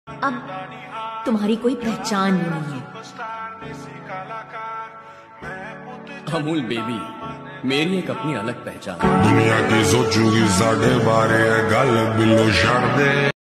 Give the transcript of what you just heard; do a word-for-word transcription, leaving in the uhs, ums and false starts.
अब तुम्हारी कोई पहचान भी नहीं है। अमूल बेबी, मेरी एक अपनी अलग पहचान। दुनिया की सोचूगी साढ़े बारह गल बिलो छड़ दे।